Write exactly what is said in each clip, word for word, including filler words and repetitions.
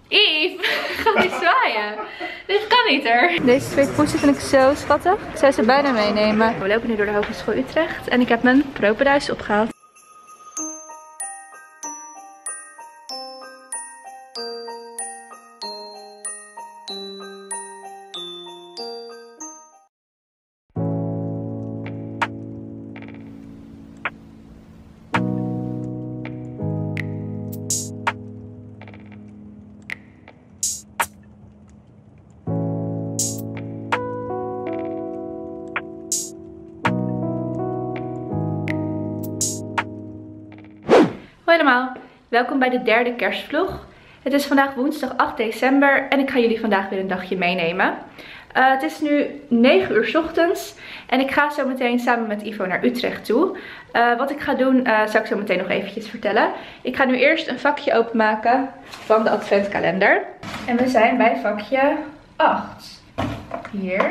Yves, ga niet zwaaien. Dit kan niet er. Deze twee poesen vind ik zo schattig. Ik zou ze bijna meenemen. We lopen nu door de Hogeschool Utrecht en ik heb mijn propenduis opgehaald. Hoi allemaal, welkom bij de derde kerstvlog. Het is vandaag woensdag acht december en ik ga jullie vandaag weer een dagje meenemen. Uh, het is nu negen uur 's ochtends en ik ga zo meteen samen met Ivo naar Utrecht toe. Uh, wat ik ga doen, uh, zal ik zo meteen nog eventjes vertellen. Ik ga nu eerst een vakje openmaken van de adventkalender. En we zijn bij vakje acht. Hier.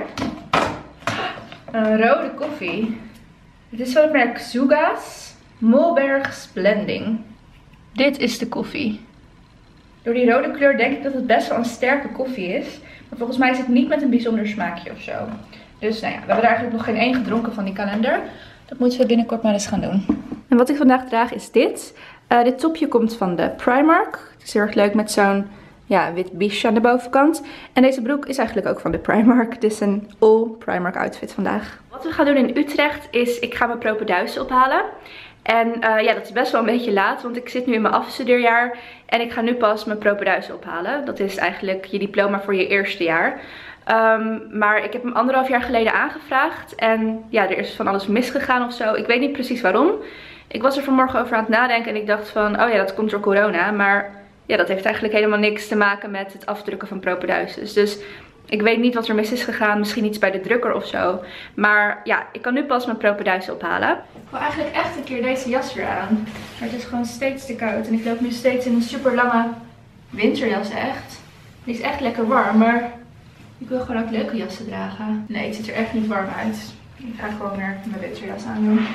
Een rode koffie. Het is van het merk Zuga's Molberg's Blending. Dit is de koffie. Door die rode kleur denk ik dat het best wel een sterke koffie is. Maar volgens mij is het niet met een bijzonder smaakje of zo. Dus nou ja, we hebben er eigenlijk nog geen één gedronken van die kalender. Dat moeten we binnenkort maar eens gaan doen. En wat ik vandaag draag is dit. Uh, dit topje komt van de Primark. Het is heel erg leuk met zo'n ja, wit biche aan de bovenkant. En deze broek is eigenlijk ook van de Primark. Het is een all Primark outfit vandaag. Wat we gaan doen in Utrecht is, ik ga mijn propenduizen ophalen. En uh, ja, dat is best wel een beetje laat, want ik zit nu in mijn afstudeerjaar en ik ga nu pas mijn propenduizen ophalen. Dat is eigenlijk je diploma voor je eerste jaar. Um, maar ik heb hem anderhalf jaar geleden aangevraagd en ja, er is van alles misgegaan of zo. Ik weet niet precies waarom. Ik was er vanmorgen over aan het nadenken en ik dacht van, oh ja, dat komt door corona. Maar ja, dat heeft eigenlijk helemaal niks te maken met het afdrukken van propenduizen. Dus ik weet niet wat er mis is gegaan, misschien iets bij de drukker of zo. Maar ja, ik kan nu pas mijn propenduizen ophalen. Ik wil eigenlijk echt een keer deze jas weer aan. Maar het is gewoon steeds te koud. En ik loop nu steeds in een super lange winterjas echt. Die is echt lekker warm, maar ik wil gewoon ook leuke jassen dragen. Nee, het ziet er echt niet warm uit. Ik ga gewoon weer mijn winterjas aandoen.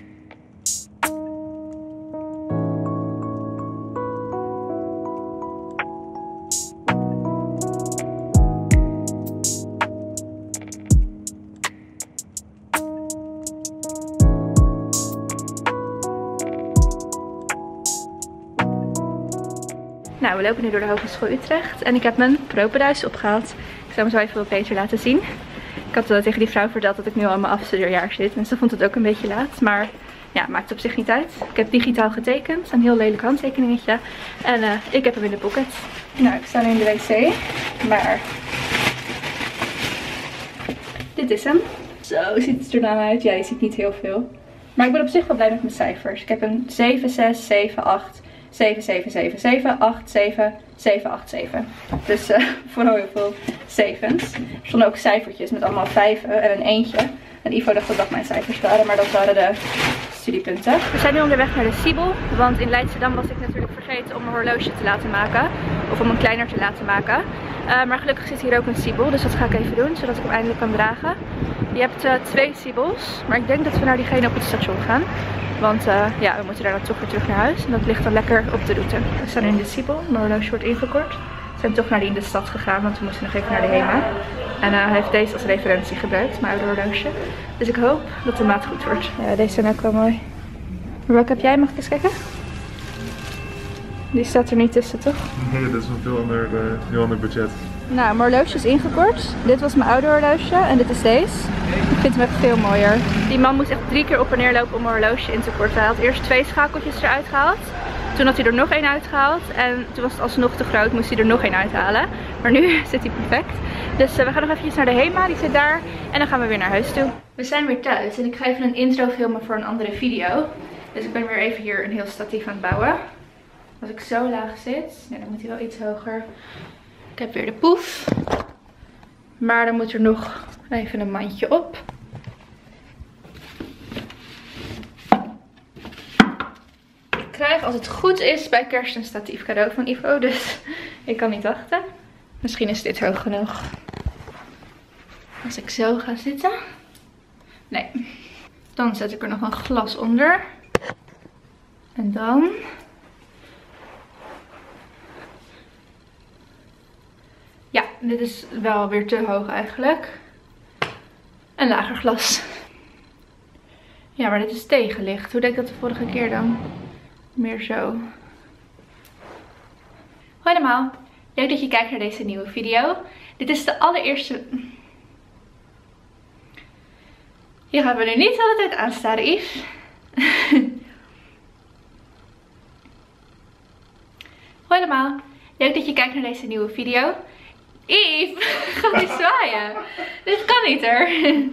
Nou, we lopen nu door de Hogeschool Utrecht en ik heb mijn propenduis opgehaald. Ik zal hem zo even wat beter laten zien. Ik had uh, tegen die vrouw verteld dat ik nu al in mijn afstudeerjaar zit en ze vond het ook een beetje laat. Maar ja, maakt op zich niet uit. Ik heb digitaal getekend, een heel lelijk handtekeningetje. En uh, ik heb hem in de pocket. Nou, ik sta nu in de wc, maar dit is hem. Zo ziet het er nou uit. Ja, je ziet niet heel veel. Maar ik ben op zich wel blij met mijn cijfers. Ik heb een zeven, zes, zeven, acht... zeven, zeven, zeven, zeven, acht, zeven, zeven, acht, zeven. Dus uh, vooral heel veel zevens. Er stonden ook cijfertjes met allemaal vijven en een eentje. En Ivo dacht dat dat mijn cijfers waren, maar dat waren de studiepunten. We zijn nu onderweg naar de Siebel, want in Leidschendam was ik natuurlijk vergeten om mijn horloge te laten maken. Of om hem kleiner te laten maken. Uh, maar gelukkig zit hier ook een Siebel, dus dat ga ik even doen, zodat ik hem eindelijk kan dragen. Je hebt uh, twee Siebels, maar ik denk dat we naar diegene op het station gaan. Want uh, ja, we moeten daar dan toch weer terug naar huis. En dat ligt dan lekker op de route. We staan in de Siebel. Mijn horloge wordt ingekort. We zijn toch naar die in de stad gegaan. Want we moesten nog even naar de HEMA. En uh, hij heeft deze als referentie gebruikt. Mijn oude horloge. Dus ik hoop dat de maat goed wordt. Ja, deze zijn ook wel mooi. Maar welke heb jij? Mag ik eens kijken? Die staat er niet tussen, toch? Nee, dat is een veel ander, uh, heel ander budget. Nou, mijn horloge is ingekort. Dit was mijn oude horloge en dit is deze. Ik vind hem echt veel mooier. Die man moest echt drie keer op en neer lopen om mijn horloge in te korten. Hij had eerst twee schakeltjes eruit gehaald. Toen had hij er nog één uitgehaald. En toen was het alsnog te groot, moest hij er nog één uithalen. Maar nu zit hij perfect. Dus uh, we gaan nog eventjes naar de HEMA, die zit daar. En dan gaan we weer naar huis toe. We zijn weer thuis en ik ga even een intro filmen voor een andere video. Dus ik ben weer even hier een heel statief aan het bouwen. Als ik zo laag zit, nee, dan moet hij wel iets hoger. Ik heb weer de poef. Maar dan moet er nog even een mandje op. Ik krijg, als het goed is, bij kerst een statief cadeau van Ivo. Dus ik kan niet wachten. Misschien is dit hoog genoeg. Als ik zo ga zitten. Nee. Dan zet ik er nog een glas onder. En dan dit is wel weer te hoog eigenlijk. Een lager glas. Ja, maar dit is tegenlicht. Hoe deed ik dat de vorige keer dan? Meer zo. Hoi allemaal. Leuk dat je kijkt naar deze nieuwe video. Dit is de allereerste... Je gaat me nu niet de hele tijd aanstaren, Yves. Hoi allemaal. Leuk dat je kijkt naar deze nieuwe video. Yves, ga niet zwaaien. Dit kan niet er.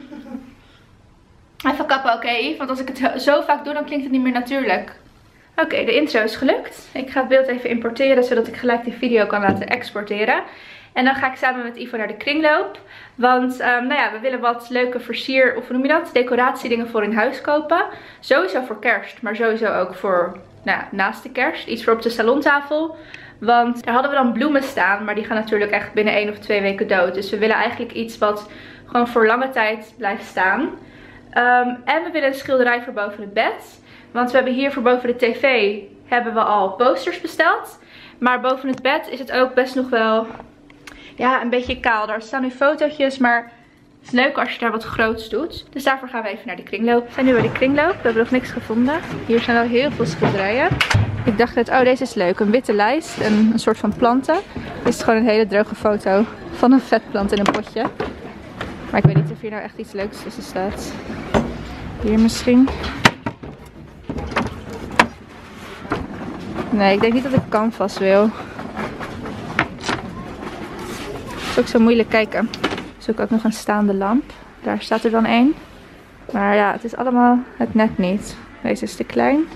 Even kappen, oké okay, Yves? Want als ik het zo vaak doe, dan klinkt het niet meer natuurlijk. Oké, okay, de intro is gelukt. Ik ga het beeld even importeren, zodat ik gelijk de video kan laten exporteren. En dan ga ik samen met Ivo naar de kringloop. Want um, nou ja, we willen wat leuke versier, of hoe noem je dat? Decoratiedingen voor in huis kopen. Sowieso voor kerst, maar sowieso ook voor nou ja, naast de kerst. Iets voor op de salontafel. Want daar hadden we dan bloemen staan, maar die gaan natuurlijk echt binnen één of twee weken dood. Dus we willen eigenlijk iets wat gewoon voor lange tijd blijft staan. Um, en we willen een schilderij voor boven het bed. Want we hebben hier voor boven de tv hebben we al posters besteld. Maar boven het bed is het ook best nog wel ja, een beetje kaal. Daar staan nu fotootjes, maar het is leuk als je daar wat groots doet. Dus daarvoor gaan we even naar de kringloop. We zijn nu bij de kringloop. We hebben nog niks gevonden. Hier zijn wel heel veel schilderijen. Ik dacht net, oh deze is leuk. Een witte lijst en een soort van planten. Dit is gewoon een hele droge foto van een vetplant in een potje. Maar ik weet niet of hier nou echt iets leuks tussen staat. Hier misschien. Nee, ik denk niet dat ik canvas wil. Het is ook zo moeilijk kijken. Ik zoek ook nog een staande lamp. Daar staat er dan één. Maar ja, het is allemaal het net niet. Deze is te klein.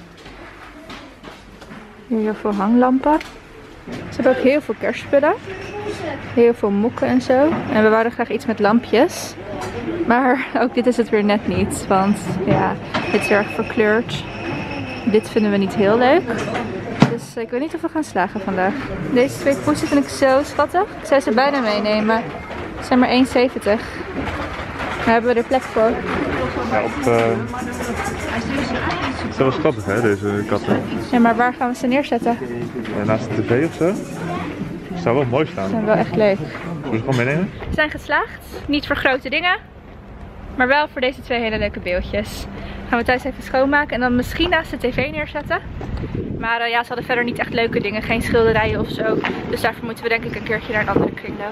Hier heel veel hanglampen. Ze hebben ook heel veel kerstspullen. Heel veel mokken en zo. En we wouden graag iets met lampjes. Maar ook dit is het weer net niet. Want ja, dit is erg verkleurd. Dit vinden we niet heel leuk. Dus ik weet niet of we gaan slagen vandaag. Deze twee poesen vind ik zo schattig. Ik zou ze bijna meenemen. Ze zijn maar één zeventig. Daar hebben we er plek voor. Ja, op... Uh... Het is wel schattig hè, deze katten. Ja, maar waar gaan we ze neerzetten? Ja, naast de tv of zo? Het zou wel mooi staan. Ze zijn wel echt leuk. Zullen we ze gewoon meenemen? We zijn geslaagd. Niet voor grote dingen. Maar wel voor deze twee hele leuke beeldjes. Gaan we thuis even schoonmaken en dan misschien naast de tv neerzetten. Maar uh, ja, ze hadden verder niet echt leuke dingen. Geen schilderijen of zo. Dus daarvoor moeten we denk ik een keertje naar een andere kringloop.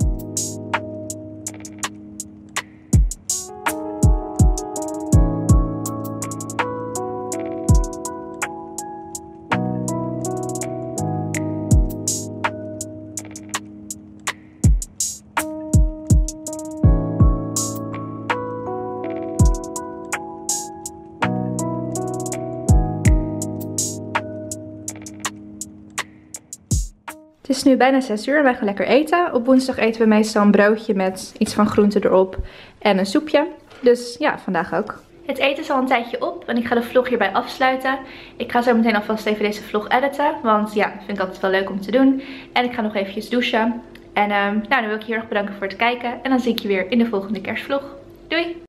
Het is nu bijna zes uur en wij gaan lekker eten. Op woensdag eten we meestal een broodje met iets van groente erop en een soepje. Dus ja, vandaag ook. Het eten is al een tijdje op en ik ga de vlog hierbij afsluiten. Ik ga zo meteen alvast even deze vlog editen, want ja, dat vind ik altijd wel leuk om te doen. En ik ga nog eventjes douchen. En um, nou, dan wil ik je heel erg bedanken voor het kijken en dan zie ik je weer in de volgende kerstvlog. Doei!